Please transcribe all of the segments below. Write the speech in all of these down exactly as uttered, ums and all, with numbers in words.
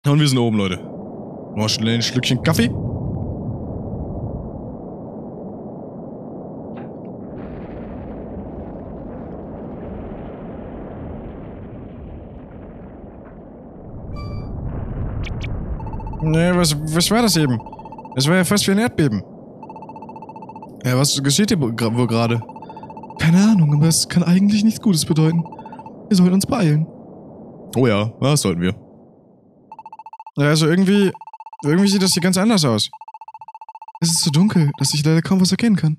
Und wir sind oben, Leute. Noch schnell ein Schlückchen Kaffee. Ne, was, was war das eben? Das war ja fast wie ein Erdbeben. Ja, was geschieht hier wohl gerade? Keine Ahnung, aber es kann eigentlich nichts Gutes bedeuten. Wir sollten uns beeilen. Oh ja, das sollten wir. Ja, also irgendwie... Irgendwie sieht das hier ganz anders aus. Es ist so dunkel, dass ich leider kaum was erkennen kann.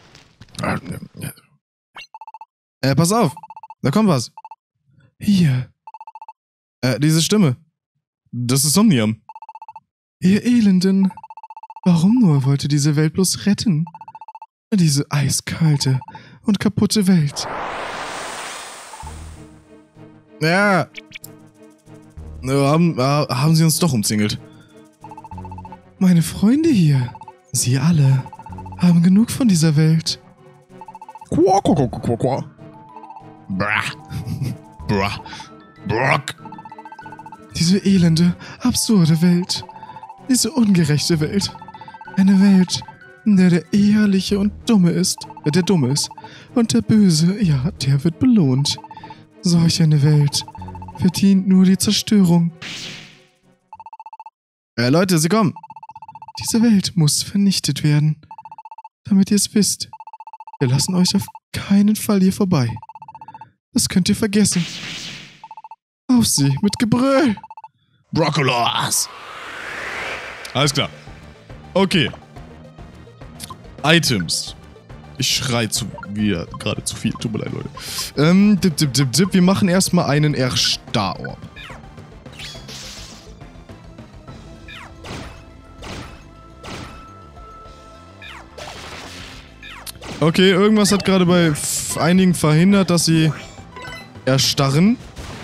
Äh, pass auf. Da kommt was. Hier. Äh, diese Stimme. Das ist Somnium. Ihr Elenden. Warum nur wollte diese Welt bloß retten? Diese eiskalte und kaputte Welt. Ja. Haben, haben sie uns doch umzingelt. Meine Freunde hier, sie alle, haben genug von dieser Welt. Quack, quack, quack, quack. Brah. Brah. Brock. Diese elende, absurde Welt. Diese ungerechte Welt. Eine Welt, in der der Ehrliche und Dumme ist, äh, der Dumme ist. Und der Böse, ja, der wird belohnt. Solch eine Welt verdient nur die Zerstörung. Äh, Leute, sie kommen. Diese Welt muss vernichtet werden. Damit ihr es wisst. Wir lassen euch auf keinen Fall hier vorbei. Das könnt ihr vergessen. Auf sie, mit Gebrüll. Brokkolos. Alles klar. Okay. Items. Ich schrei zu, wieder gerade zu viel. Tut mir leid, Leute. Ähm, dip, dip, dip, dip. Wir machen erstmal einen Erstarrorb. Okay, irgendwas hat gerade bei einigen verhindert, dass sie erstarren.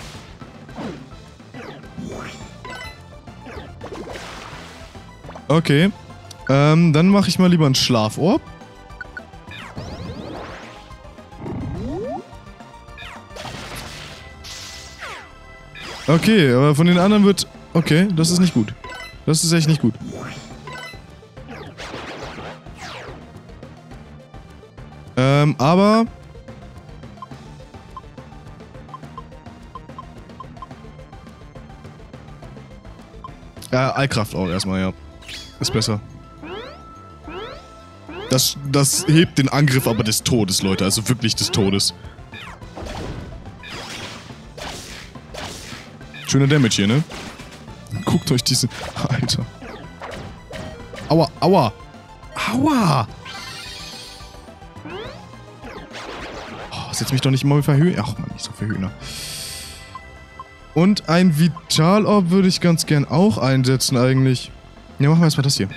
Okay. Ähm, dann mache ich mal lieber einen Schlaforb. Okay, aber von den anderen wird... Okay, das ist nicht gut. Das ist echt nicht gut. Ähm, aber... Ja, Eilkraft auch erstmal, ja. Ist besser. Das, das hebt den Angriff aber des Todes, Leute. Also wirklich des Todes. Schöner Damage hier, ne? Guckt euch diese... Alter. Aua, aua. Aua. Oh, setz mich doch nicht mal verhöhnen. Ach man, nicht so verhöhner. Und ein Vitalorb würde ich ganz gern auch einsetzen eigentlich. Ja, machen wir erstmal das hier.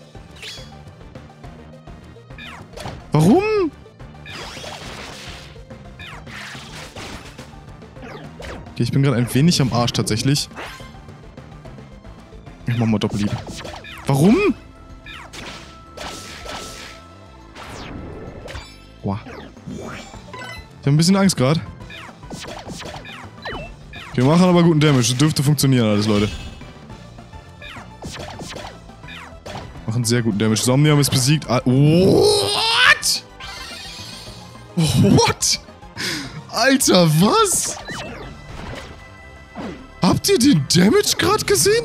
Warum? Okay, ich bin gerade ein wenig am Arsch tatsächlich. Ich mach mal Doppellied. Warum? Boah. Ich hab ein bisschen Angst gerade. Wir machen aber guten Damage. Das dürfte funktionieren alles, Leute. Machen sehr guten Damage. Somnium ist besiegt. Ah, what? What? Alter, was? Habt ihr den Damage gerade gesehen?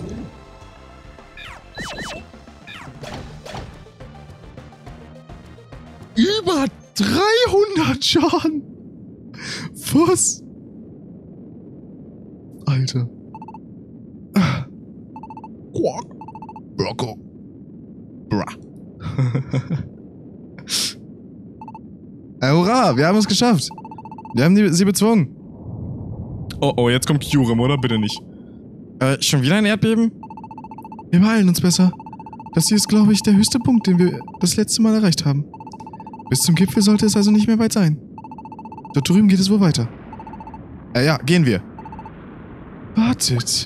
Über dreihundert Schaden. Was? Alter. Quack. Brocco. Bra. äh, hurra, wir haben es geschafft. Wir haben die, sie bezwungen. Oh oh, jetzt kommt Kyurem, oder? Bitte nicht. Äh, schon wieder ein Erdbeben? Wir beeilen uns besser. Das hier ist, glaube ich, der höchste Punkt, den wir das letzte Mal erreicht haben. Bis zum Gipfel sollte es also nicht mehr weit sein. Dort drüben geht es wohl weiter. Äh, ja, gehen wir. Wartet.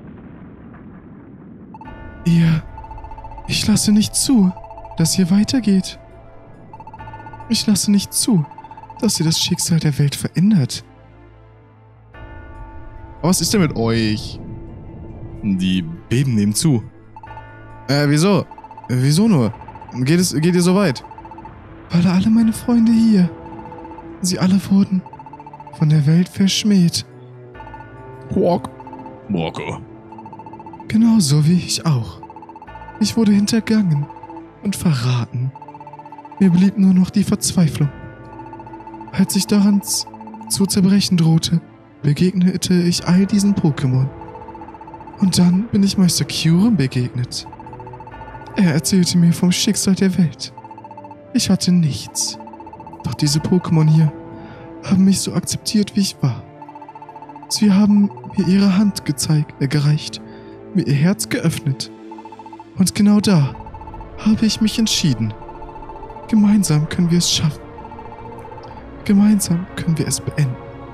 Ihr... Ich lasse nicht zu, dass hier weitergeht. Ich lasse nicht zu, dass ihr das Schicksal der Welt verändert. Aber was ist denn mit euch? Die Beben nehmen zu. Äh, wieso? Äh, wieso nur? Geht es, geht ihr so weit? Weil alle meine Freunde hier, sie alle wurden von der Welt verschmäht. Walk. Walker. Genauso wie ich auch. Ich wurde hintergangen und verraten. Mir blieb nur noch die Verzweiflung. Als ich daran zu zerbrechen drohte, begegnete ich all diesen Pokémon. Und dann bin ich Meister Kyurem begegnet. Er erzählte mir vom Schicksal der Welt. Ich hatte nichts. Doch diese Pokémon hier haben mich so akzeptiert, wie ich war. Sie haben mir ihre Hand gezeigt, äh, gereicht, mir ihr Herz geöffnet. Und genau da habe ich mich entschieden. Gemeinsam können wir es schaffen. Gemeinsam können wir es beenden.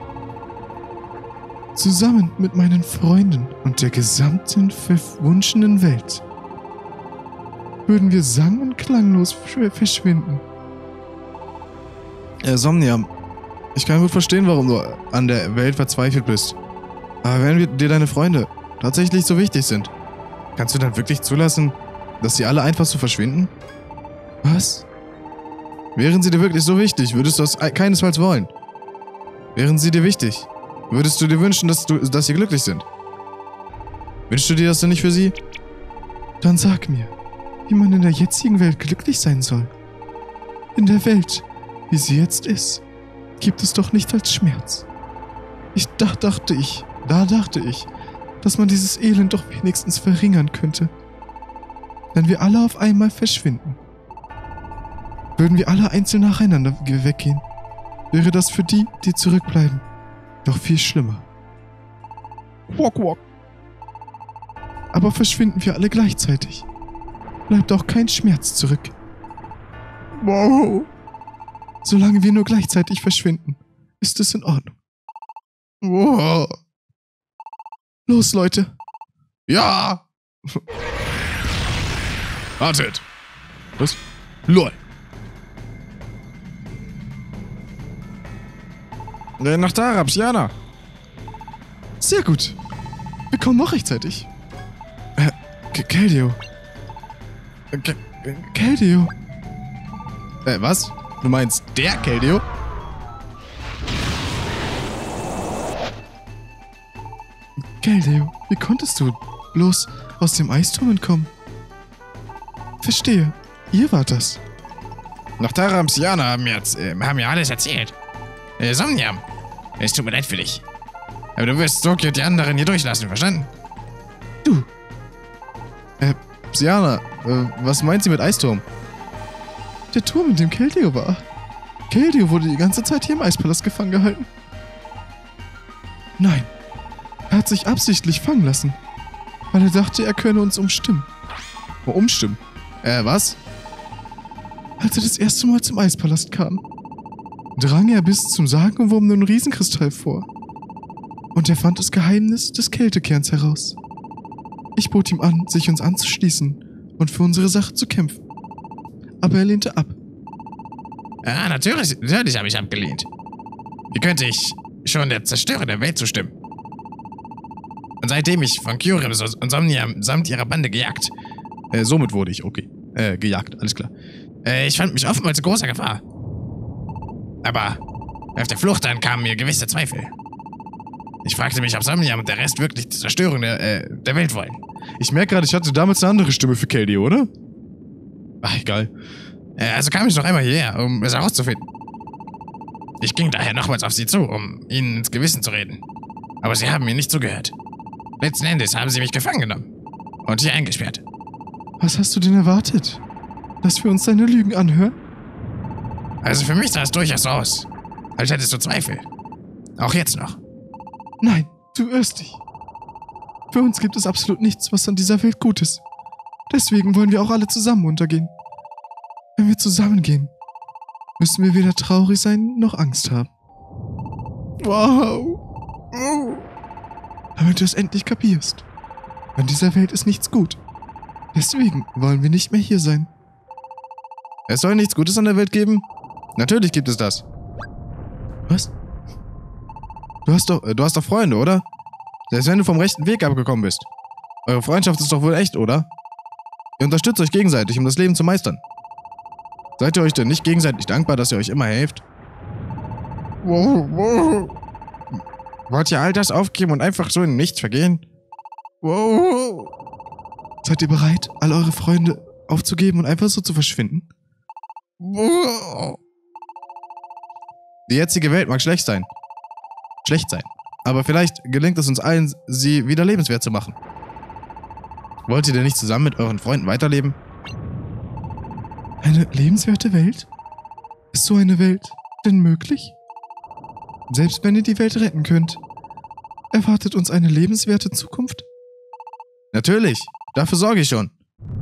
Zusammen mit meinen Freunden und der gesamten verwunschenen Welt würden wir sang- und klanglos verschwinden. Äh, Somnium, ich kann gut verstehen, warum du an der Welt verzweifelt bist. Aber wenn wir dir deine Freunde tatsächlich so wichtig sind, kannst du dann wirklich zulassen, dass sie alle einfach so verschwinden? Was? Wären sie dir wirklich so wichtig, würdest du das keinesfalls wollen. Wären sie dir wichtig, würdest du dir wünschen, dass, du, dass sie glücklich sind. Wünschst du dir das denn nicht für sie? Dann sag mir, wie man in der jetzigen Welt glücklich sein soll. In der Welt, wie sie jetzt ist, gibt es doch nichts als Schmerz. Ich da dachte ich, da dachte ich, dass man dieses Elend doch wenigstens verringern könnte. Wenn wir alle auf einmal verschwinden. Würden wir alle einzeln nacheinander weggehen, wäre das für die, die zurückbleiben, doch viel schlimmer. Walk, walk. Aber verschwinden wir alle gleichzeitig, bleibt auch kein Schmerz zurück. Wow. Solange wir nur gleichzeitig verschwinden, ist es in Ordnung. Wow. Los, Leute. Ja. Wartet. Was? LOL. Nach Tarabs, Jana. Sehr gut. Wir kommen noch rechtzeitig. Äh, Keldeo. Ke Keldeo. Äh, was? Du meinst der Keldeo? Keldeo, wie konntest du bloß aus dem Eisturm entkommen? Verstehe, ihr wart das. Nach Tarabs, Jana haben jetzt, äh, haben mir alles erzählt. Äh, Somnium, es tut mir leid für dich. Aber du wirst Tokio die anderen hier durchlassen, verstanden? Du. Äh, Psyana, äh, was meint sie mit Eisturm? Der Turm, in dem Keldeo war. Keldeo wurde die ganze Zeit hier im Eispalast gefangen gehalten. Nein, er hat sich absichtlich fangen lassen, weil er dachte, er könne uns umstimmen. Oh, umstimmen? Äh, was? Als er das erste Mal zum Eispalast kam, drang er bis zum sagenumwobenen Riesenkristall vor. Und er fand das Geheimnis des Kältekerns heraus. Ich bot ihm an, sich uns anzuschließen und für unsere Sache zu kämpfen. Aber er lehnte ab. Ah, natürlich, natürlich habe ich abgelehnt. Wie könnte ich schon der Zerstörer der Welt zustimmen? Und seitdem ich von Kyurem und Somnium samt ihrer Bande gejagt. Äh, somit wurde ich, okay. Äh, gejagt, alles klar. Äh, ich fand mich oftmals in großer Gefahr. Aber auf der Flucht dann kamen mir gewisse Zweifel. Ich fragte mich, ob Somnium und der Rest wirklich die Zerstörung der, äh, der Welt wollen. Ich merke gerade, ich hatte damals eine andere Stimme für Keldeo, oder? Ach, egal. Äh, also kam ich noch einmal hierher, um es herauszufinden. Ich ging daher nochmals auf sie zu, um ihnen ins Gewissen zu reden. Aber sie haben mir nicht zugehört. Letzten Endes haben sie mich gefangen genommen und hier eingesperrt. Was hast du denn erwartet? Dass wir uns deine Lügen anhören? Also für mich sah es durchaus so aus, als hättest du Zweifel. Auch jetzt noch. Nein, du irrst dich. Für uns gibt es absolut nichts, was an dieser Welt gut ist. Deswegen wollen wir auch alle zusammen untergehen. Wenn wir zusammengehen, müssen wir weder traurig sein, noch Angst haben. Wow. Oh. Damit du es endlich kapierst. An dieser Welt ist nichts gut. Deswegen wollen wir nicht mehr hier sein. Es soll nichts Gutes an der Welt geben? Natürlich gibt es das. Was? Du hast doch, du hast doch Freunde, oder? Selbst wenn du vom rechten Weg abgekommen bist. Eure Freundschaft ist doch wohl echt, oder? Ihr unterstützt euch gegenseitig, um das Leben zu meistern. Seid ihr euch denn nicht gegenseitig dankbar, dass ihr euch immer helft? Wow, wow. Wollt ihr all das aufgeben und einfach so in nichts vergehen? Wow. Seid ihr bereit, all eure Freunde aufzugeben und einfach so zu verschwinden? Wow. Die jetzige Welt mag schlecht sein. Schlecht sein. Aber vielleicht gelingt es uns allen, sie wieder lebenswert zu machen. Wollt ihr denn nicht zusammen mit euren Freunden weiterleben? Eine lebenswerte Welt? Ist so eine Welt denn möglich? Selbst wenn ihr die Welt retten könnt, erwartet uns eine lebenswerte Zukunft? Natürlich, dafür sorge ich schon.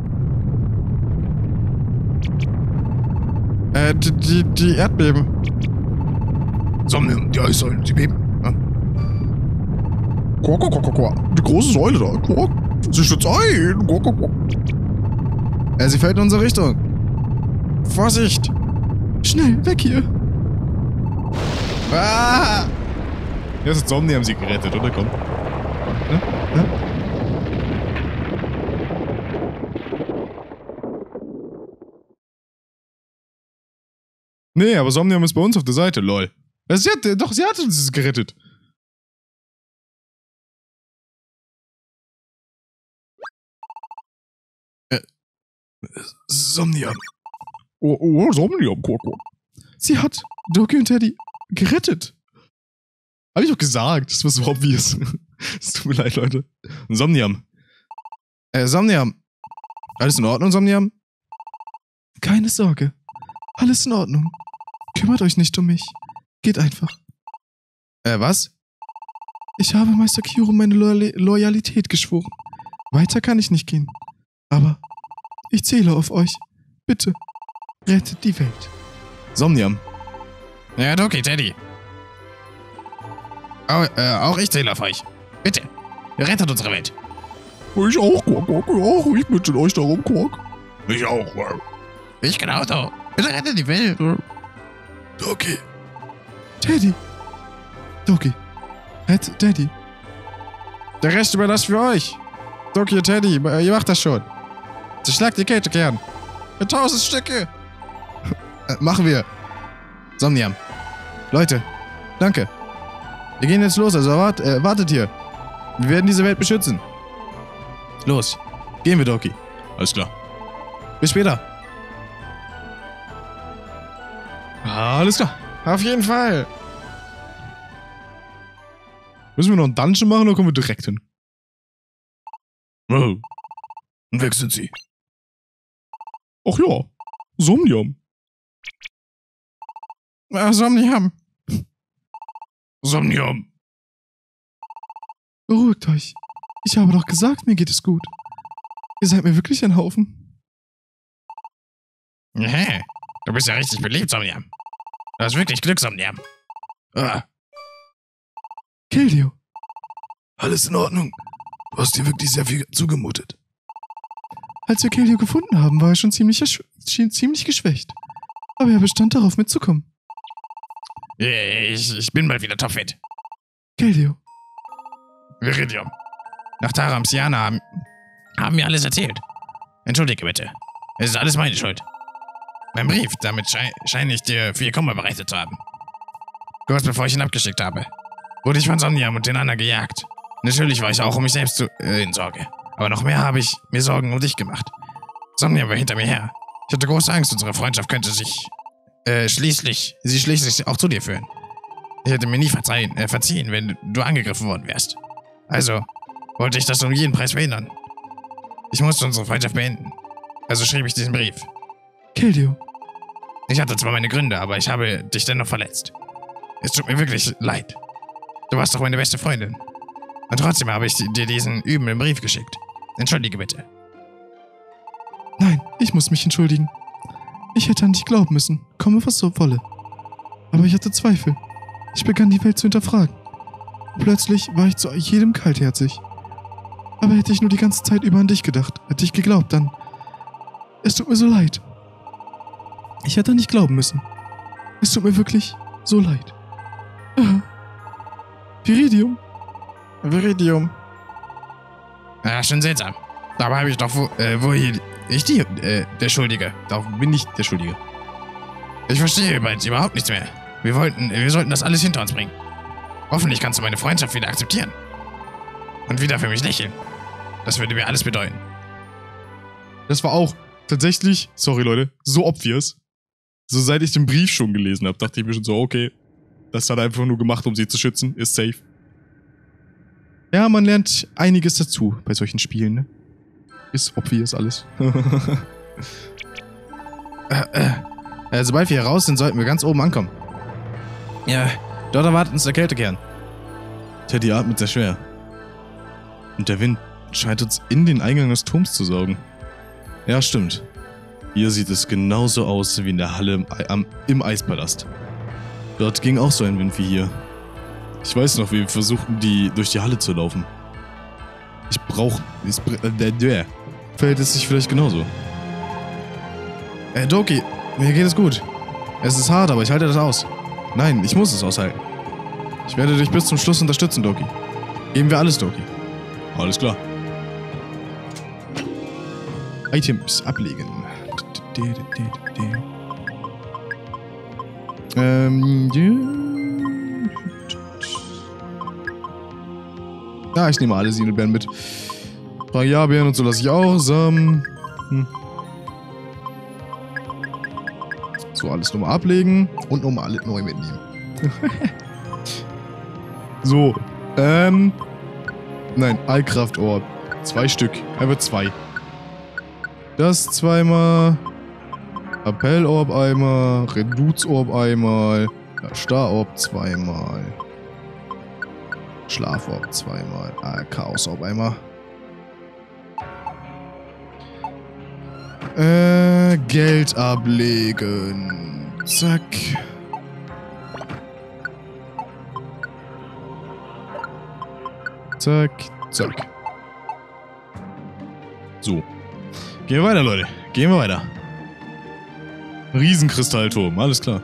Äh, die, die, die Erdbeben. Somnium, die Eissäulen, sie beben. Ja? Quack, quack, quack, quack. Die große Säule da. Quack. Sie stürzt ein. Quack, quack, quack. Äh, sie fällt in unsere Richtung. Vorsicht! Schnell, weg hier! Ah! Jetzt Somni haben sie gerettet, oder? Komm. Ne? Ne? Nee, aber Somnium ist bei uns auf der Seite, lol. Sie hat, doch, sie hat uns gerettet. Äh, Somnium. Oh, oh, Somnium, Koko. Sie hat Doki und Teddy gerettet. Hab ich doch gesagt, das war so obvious. Es tut mir leid, Leute. Somnium. Äh, Somnium. Alles in Ordnung, Somnium? Keine Sorge. Alles in Ordnung. Kümmert euch nicht um mich. Geht einfach. Äh, was? Ich habe Meister Kyuro meine Loyal Loyalität geschworen. Weiter kann ich nicht gehen. Aber ich zähle auf euch. Bitte, rettet die Welt. Somnium. Ja, Doki, Teddy. Auch, äh, auch ich zähle auf euch. Bitte, rettet unsere Welt. Ich auch, Quark, Quark, auch. Ich bitte euch darum, Quark. Ich auch, Quark. Ich genauso. Bitte rettet die Welt. Doki. Teddy. Doki. Rett Teddy. Der Rest überlasst für euch. Doki und Teddy, ihr macht das schon. Zerschlagt die Kette gern. In tausend Stücke. Äh, machen wir. Somnium. Leute, danke. Wir gehen jetzt los, also wart, äh, wartet hier. Wir werden diese Welt beschützen. Los, gehen wir, Doki. Alles klar. Bis später. Alles klar. Auf jeden Fall. Müssen wir noch einen Dungeon machen oder kommen wir direkt hin? Oh. Und weg sind sie. Ach ja. Somnium. Ah, Somnium. Somnium. Beruhigt euch. Ich habe doch gesagt, mir geht es gut. Ihr seid mir wirklich ein Haufen. Hä? Du bist ja richtig beliebt, Somnium. Du hast wirklich Glück, Somnium. Ah. Keldeo. Alles in Ordnung. Du hast dir wirklich sehr viel zugemutet. Als wir Keldeo gefunden haben, war er schon ziemlich, ziemlich geschwächt. Aber er bestand darauf, mitzukommen. Ich, ich bin mal wieder topfit. Keldeo. Viridium. Nach Taram Siana haben, haben mir alles erzählt. Entschuldige bitte. Es ist alles meine Schuld. Mein Brief, damit schei scheine ich dir für ihr Kommen bereitet zu haben. Kurz bevor ich ihn abgeschickt habe, wurde ich von Somnium und den anderen gejagt. Natürlich war ich auch um mich selbst zu, äh, in Sorge. Aber noch mehr habe ich mir Sorgen um dich gemacht. Somnium war hinter mir her. Ich hatte große Angst, unsere Freundschaft könnte sich, äh, schließlich, sie schließlich auch zu dir führen. Ich hätte mir nie verzeihen, äh, verziehen, wenn du angegriffen worden wärst. Also wollte ich das um jeden Preis verhindern. Ich musste unsere Freundschaft beenden. Also schrieb ich diesen Brief. Keldeo. Ich hatte zwar meine Gründe, aber ich habe dich dennoch verletzt. Es tut mir wirklich leid. Du warst doch meine beste Freundin. Und trotzdem habe ich dir diesen üblen Brief geschickt. Entschuldige bitte. Nein, ich muss mich entschuldigen. Ich hätte an dich glauben müssen, komme was so wolle. Aber ich hatte Zweifel. Ich begann die Welt zu hinterfragen. Plötzlich war ich zu jedem kaltherzig. Aber hätte ich nur die ganze Zeit über an dich gedacht, hätte ich geglaubt, dann... Es tut mir so leid. Ich hätte an dich glauben müssen. Es tut mir wirklich so leid. Ah. Viridium. Viridium. Ja, schon seltsam. Dabei habe ich doch wo, äh, wo hier, ich die, äh, der Schuldige. Da bin ich der Schuldige. Ich verstehe bald überhaupt nichts mehr. Wir wollten, wir sollten das alles hinter uns bringen. Hoffentlich kannst du meine Freundschaft wieder akzeptieren. Und wieder für mich lächeln. Das würde mir alles bedeuten. Das war auch tatsächlich, sorry Leute, so obvious. So seit ich den Brief schon gelesen habe, dachte ich mir schon so, okay, das hat er einfach nur gemacht, um sie zu schützen, ist safe. Ja, man lernt einiges dazu bei solchen Spielen, ne? Ist obvious alles. äh, äh. Äh, sobald wir hier raus sind, sollten wir ganz oben ankommen. Ja, dort erwartet uns der Kältekern. Teddy atmet sehr schwer. Und der Wind scheint uns in den Eingang des Turms zu saugen. Ja, stimmt. Hier sieht es genauso aus wie in der Halle im, am, im Eispalast. Dort ging auch so ein Wind wie hier. Ich weiß noch, wir versuchten, die durch die Halle zu laufen. Ich brauch... Äh, der verhält es sich vielleicht genauso. Äh, Doki, mir geht es gut. Es ist hart, aber ich halte das aus. Nein, ich muss es aushalten. Ich werde dich bis zum Schluss unterstützen, Doki. Geben wir alles, Doki. Alles klar. Items ablegen. Ähm... Ja, ich nehme alle Sinelbeeren mit. Bragiabeeren und so lasse ich auch. Samen. Hm. So, alles nochmal ablegen. Und nochmal alles neu mitnehmen. So. Ähm. Nein, Allkraftorb. Zwei Stück. Einfach zwei. Das zweimal. Appellorb einmal. Reduzorb einmal. Starorb zweimal. Schlaforb zweimal. Ah, Chaosorb einmal. Äh, Geld ablegen. Zack. Zack, zack. So. Gehen wir weiter, Leute. Gehen wir weiter. Riesenkristallturm, alles klar.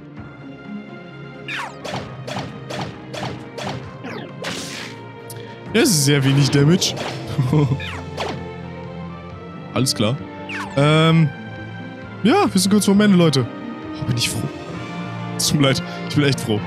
Das ist sehr wenig Damage. Alles klar. Ähm. Ja, wir sind kurz vorm Ende, Leute. Oh, bin ich froh. Es tut mir leid, ich bin echt froh.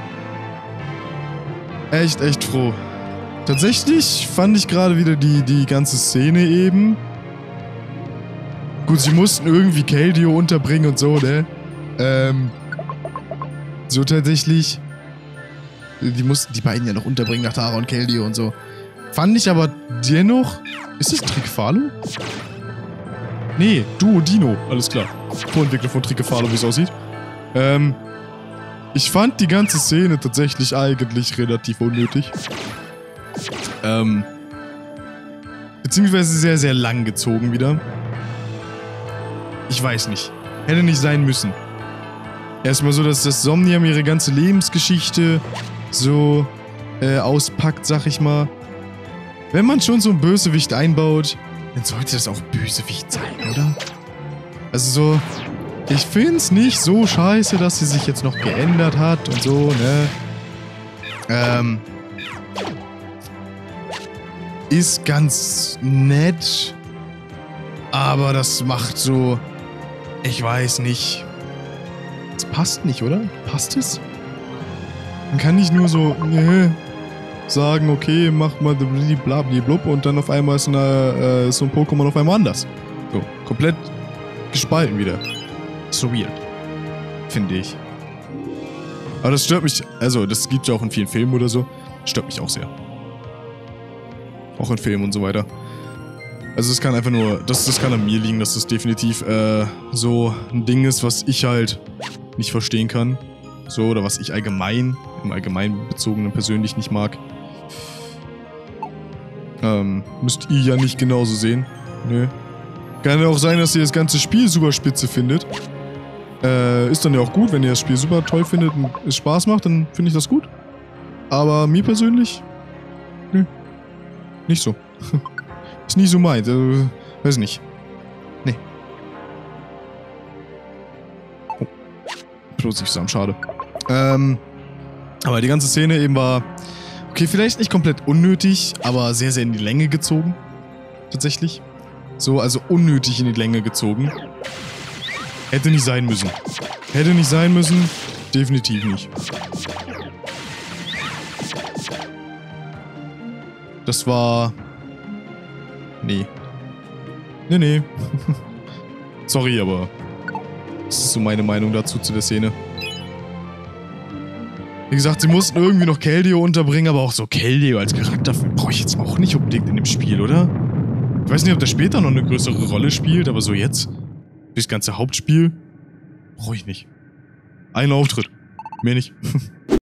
Echt, echt froh. Tatsächlich fand ich gerade wieder die, die ganze Szene eben. Gut, sie mussten irgendwie Keldeo unterbringen und so, ne? Ähm. So tatsächlich. Die mussten die beiden ja noch unterbringen nach Tara und Keldeo und so. Fand ich aber dennoch... Ist das Trickefalo? Nee, Duo Dino. Alles klar. Vorentwickler von Trickefalo, wie es aussieht. Ähm... Ich fand die ganze Szene tatsächlich eigentlich relativ unnötig. Ähm... Beziehungsweise sehr, sehr lang gezogen wieder. Ich weiß nicht. Hätte nicht sein müssen. Erstmal so, dass das Somnium ihre ganze Lebensgeschichte so äh, auspackt, sag ich mal. Wenn man schon so einen Bösewicht einbaut, dann sollte das auch Bösewicht sein, oder? Also so, ich find's nicht so scheiße, dass sie sich jetzt noch geändert hat und so, ne? Ähm... Ist ganz nett, aber das macht so... Ich weiß nicht. Es passt nicht, oder? Passt es? Man kann nicht nur so, ne, sagen, okay, mach mal blablablub und dann auf einmal ist, eine, äh, ist so ein Pokémon auf einmal anders. So, komplett gespalten wieder. So weird. Finde ich. Aber das stört mich, also das gibt ja auch in vielen Filmen oder so, stört mich auch sehr. Auch in Filmen und so weiter. Also es kann einfach nur, das, das kann an mir liegen, dass das definitiv äh, so ein Ding ist, was ich halt nicht verstehen kann. So, oder was ich allgemein, im Allgemeinbezogenen persönlich nicht mag. Ähm, müsst ihr ja nicht genauso sehen. Nö. Kann ja auch sein, dass ihr das ganze Spiel super spitze findet. Äh, ist dann ja auch gut, wenn ihr das Spiel super toll findet und es Spaß macht, dann finde ich das gut. Aber mir persönlich, nö. Nicht so. Ist nicht so meint, äh, weiß nicht. Nee. Oh. Bloß nicht zusammen, schade. Ähm, aber die ganze Szene eben war, okay, vielleicht nicht komplett unnötig, aber sehr, sehr in die Länge gezogen. Tatsächlich. So, also unnötig in die Länge gezogen. Hätte nicht sein müssen. Hätte nicht sein müssen. Definitiv nicht. Das war... Nee. Nee, nee. Sorry, aber... Das ist so meine Meinung dazu, zu der Szene. Wie gesagt, sie mussten irgendwie noch Keldeo unterbringen, aber auch so Keldeo als Charakter brauche ich jetzt auch nicht unbedingt in dem Spiel, oder? Ich weiß nicht, ob der später noch eine größere Rolle spielt, aber so jetzt, das ganze Hauptspiel, brauche ich nicht. Ein Auftritt, mehr nicht.